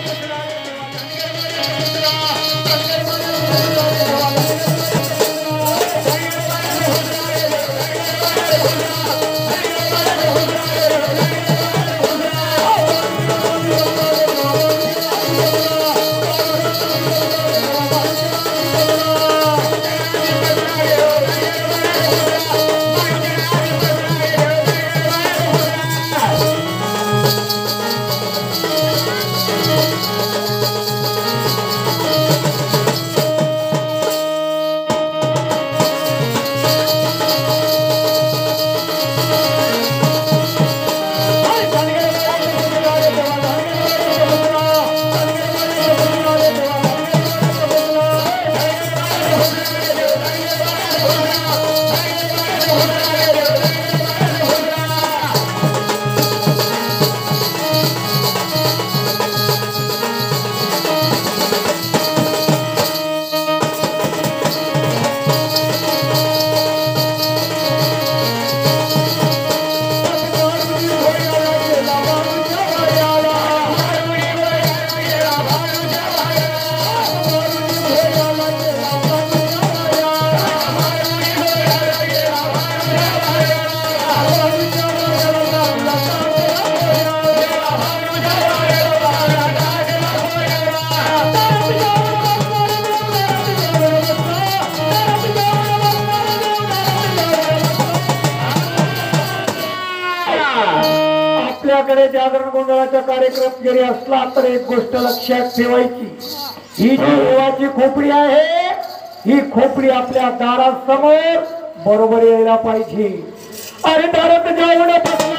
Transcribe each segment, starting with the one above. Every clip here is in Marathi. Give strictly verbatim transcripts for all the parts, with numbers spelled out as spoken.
आपल्याकडे जागरण गोंधळाचा कार्यक्रम जरी असला तर एक गोष्ट लक्षात ठेवायची, ही जी देवाची खोपडी आहे ही खोपडी आपल्या दारासमोर बरोबर यायला पाहिजे. अरे दारात जाऊन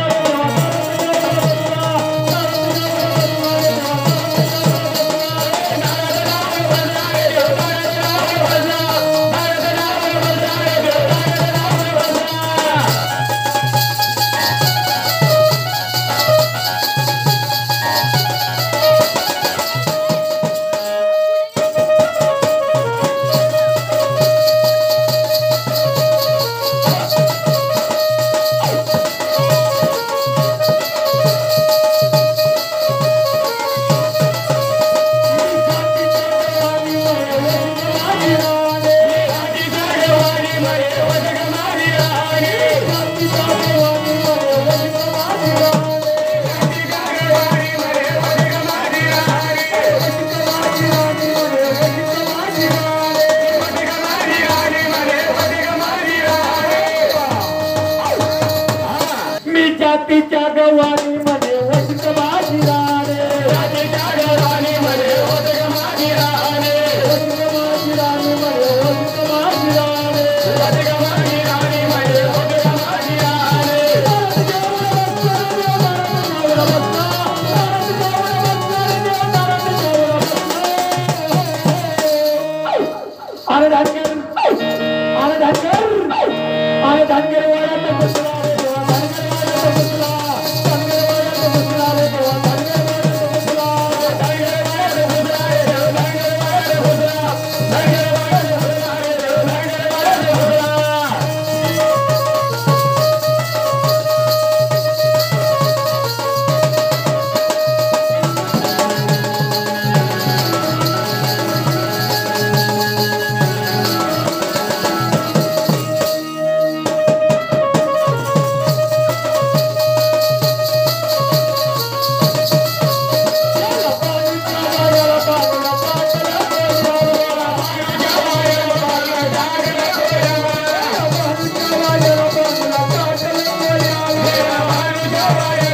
जातीच्या गवानी मध्ये वसत बाजीराणे, जातीच्या गवानी मध्ये वसत बाजीराणे, वसत बाजीराणे मध्ये वसत बाजीराणे, वसत बाजीराणे मध्ये वसत बाजीराणे. अरे धनगर, अरे धनगर, अरे धनगर वळत बसला. Bye.